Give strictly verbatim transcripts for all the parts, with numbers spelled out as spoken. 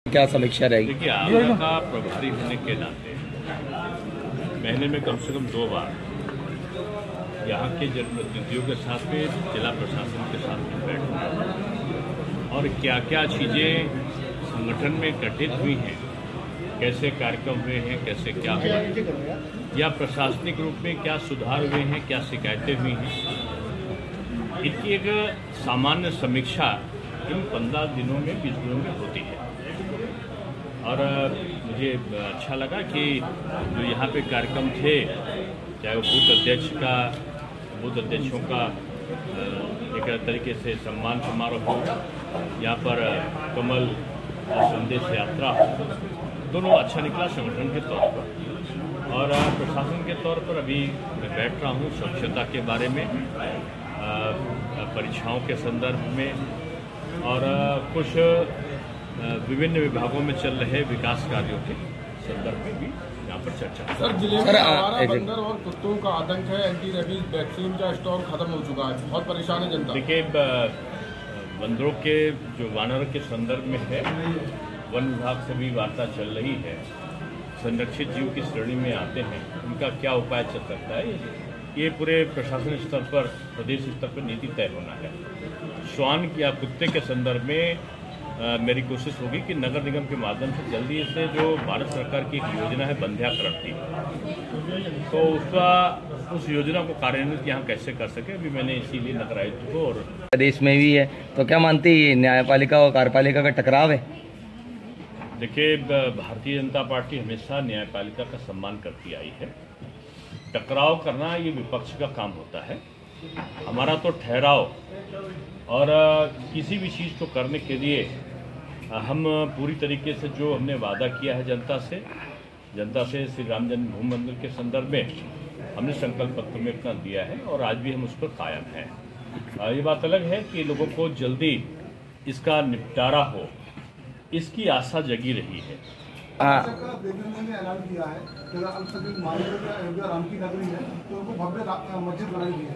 क्या समीक्षा रहेगी? देखिए, आगरा का प्रभारी होने के नाते महीने में कम से कम दो बार यहाँ के जनप्रतिनिधियों के साथ में, जिला प्रशासन के साथ में बैठना और क्या क्या चीज़ें संगठन में घटित हुई हैं, कैसे कार्यक्रम हुए हैं, कैसे क्या हुआ है, या प्रशासनिक रूप में क्या सुधार हुए हैं, क्या शिकायतें हुई हैं, इनकी एक सामान्य समीक्षा इन पंद्रह दिनों में बीस दिनों में होती है। और मुझे अच्छा लगा कि जो यहाँ पे कार्यक्रम थे, चाहे वो बूथ अध्यक्ष का बूथ अध्यक्षों का एक तरीके से सम्मान समारोह हो, यहाँ पर कमल और संदेश यात्रा हो, दोनों अच्छा निकला संगठन के तौर पर। और प्रशासन के तौर पर अभी मैं बैठ रहा हूँ स्वच्छता के बारे में, परीक्षाओं के संदर्भ में और कुछ विभिन्न विभागों में चल रहे विकास कार्यों के संदर्भ में भी यहाँ पर चर्चा। सर, जिले में आवारा बंदर और कुत्तों का आतंक है, एंटी रेबीज वैक्सीन का स्टॉक खत्म हो चुका है, बहुत परेशान है जनता। देखिए, बंदरों के जो वानर के संदर्भ में है, वन विभाग से भी वार्ता चल रही है, संरक्षित जीव की श्रेणी में आते हैं, उनका क्या उपाय चल सकता है, ये पूरे प्रशासन स्तर पर, प्रदेश स्तर पर नीति तय होना है। श्वान या कुत्ते के संदर्भ में आ, मेरी कोशिश होगी कि नगर निगम के माध्यम से जल्दी से जो भारत सरकार की एक योजना है बंध्याकरण की, तो उसका उस योजना को कार्यान्वित यहाँ कैसे कर सके, अभी मैंने इसीलिए नगर आयुक्त को और प्रदेश में भी है, तो क्या मानती है न्यायपालिका और कार्यपालिका का टकराव है? देखिए, भारतीय जनता पार्टी हमेशा न्यायपालिका का सम्मान करती आई है। टकराव करना ये विपक्ष का काम होता है। हमारा तो ठहराव और किसी भी चीज़ को करने के लिए हम पूरी तरीके से जो हमने वादा किया है जनता से जनता से श्री राम जन्मभूमि मंदिर के संदर्भ में हमने संकल्प पत्र में अपना दिया है और आज भी हम उस पर कायम हैं। ये बात अलग है कि लोगों को जल्दी इसका निपटारा हो, इसकी आशा जगी रही है। ऐलान किया है कि अगर अल्पसंख्यक मानव राम की नगरी है तो उनको भव्य मस्जिद बनाई गई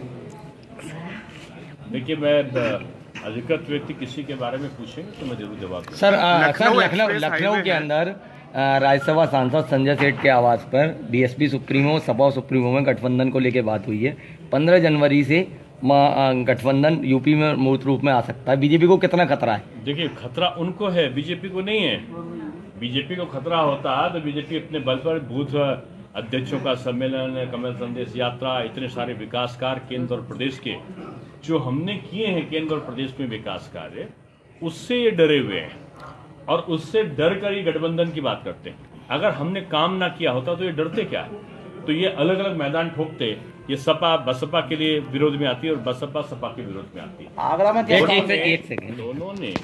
है। देखिए, मैं अधिकृत व्यक्ति किसी के बारे में पूछेंगे तो मैं जरूर जवाब दूंगा। सर, सर लखनऊ लखनऊ के अंदर राज्यसभा सांसद संजय सेठ के आवास पर बीएसपी सुप्रीमो, सपा सुप्रीमो में गठबंधन को लेकर बात हुई है। पंद्रह जनवरी से गठबंधन यूपी में मूर्त रूप में आ सकता है। बीजेपी को कितना खतरा है? देखिए, खतरा उनको है, बीजेपी को नहीं है। बीजेपी को खतरा होता है तो बीजेपी अपने बल पर बूथ अध्यक्षों का सम्मेलन, कमल संदेश यात्रा, इतने सारे विकास कार्य केंद्र और प्रदेश के जो हमने किए हैं, केंद्र और प्रदेश में विकास कार्य, उससे ये डरे हुए हैं और उससे डर कर ही गठबंधन की बात करते हैं। अगर हमने काम ना किया होता तो ये डरते क्या? तो ये अलग अलग मैदान ठोकते। ये सपा बसपा के लिए विरोध में आती है और बसपा सपा के विरोध में आती है। आगरा में एक सेकंड, दोनों ने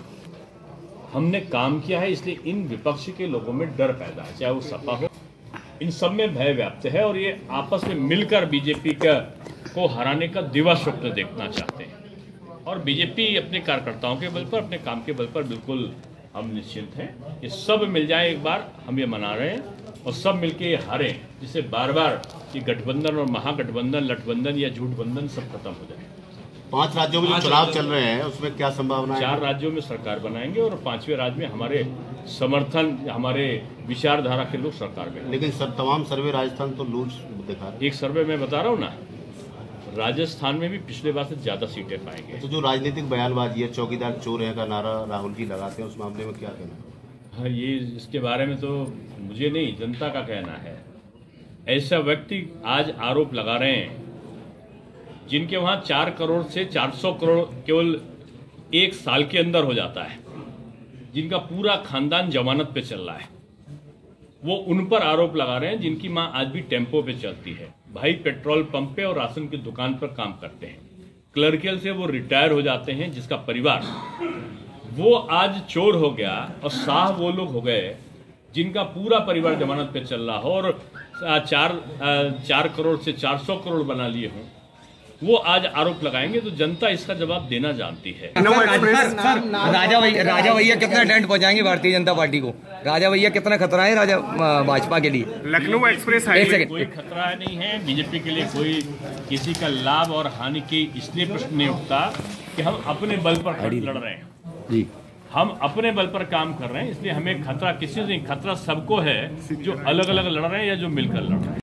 हमने काम किया है, इसलिए इन विपक्ष के लोगों में डर पैदा है, चाहे वो सपा हो, इन सब में भय व्याप्त है और ये आपस में मिलकर बीजेपी का को हराने का दिवा स्वप्न देखना चाहते हैं। और बीजेपी अपने कार्यकर्ताओं के बल पर, अपने काम के बल पर बिल्कुल हम निश्चिंत हैं। ये सब मिल जाए एक बार, हम ये मना रहे हैं और सब मिलके ये हारें, जिससे बार बार ये गठबंधन और महागठबंधन, लठबंधन या झूठबंधन सब खत्म हो जाए। पांच राज्यों में जो चुनाव चल रहे हैं उसमें क्या संभावना है? चार राज्यों में सरकार बनाएंगे और पांचवें राज्य में हमारे समर्थन, हमारे विचारधारा के लोग सरकार में। लेकिन सर, तमाम सर्वे राजस्थान तो लूज दिखा रहे हैं। एक सर्वे मैं बता रहा हूँ ना, राजस्थान में भी पिछले बार से ज्यादा सीटें पाएंगे। तो जो राजनीतिक बयानबाजी है, चौकीदार चोर है का नारा राहुल जी लगाते हैं, उस मामले में क्या कहना है? हाँ, ये इसके बारे में तो मुझे नहीं, जनता का कहना है। ऐसा व्यक्ति आज आरोप लगा रहे हैं जिनके वहां चार करोड़ से चार सौ करोड़ केवल एक साल के अंदर हो जाता है, जिनका पूरा खानदान जमानत पे चल रहा है, वो उन पर आरोप लगा रहे हैं जिनकी मां आज भी टेम्पो पे चलती है, भाई पेट्रोल पंप पे और राशन की दुकान पर काम करते हैं, क्लर्कियल से वो रिटायर हो जाते हैं, जिसका परिवार वो आज चोर हो गया और साह वो लोग हो गए जिनका पूरा परिवार जमानत पे चल रहा हो और चार चार करोड़ से चार सौ करोड़ बना लिए हों, वो आज आरोप लगाएंगे तो जनता इसका जवाब देना जानती है। सर, सर, राजा भैया राजा भैया कितना डेंट पहुंचाएंगे भारतीय जनता पार्टी को? राजा भैया कितना खतरा है राजा भाजपा के लिए? लखनऊ एक्सप्रेस हाईवे कोई खतरा नहीं है। बीजेपी के लिए कोई किसी का लाभ और हानि की इसलिए प्रश्न नहीं उठता कि हम अपने बल पर लड़ रहे हैं। जी। हम अपने बल पर काम कर रहे हैं, इसलिए हमें खतरा किसी से नहीं, खतरा सबको है जो अलग अलग लड़ रहे हैं या जो मिलकर लड़ रहे हैं।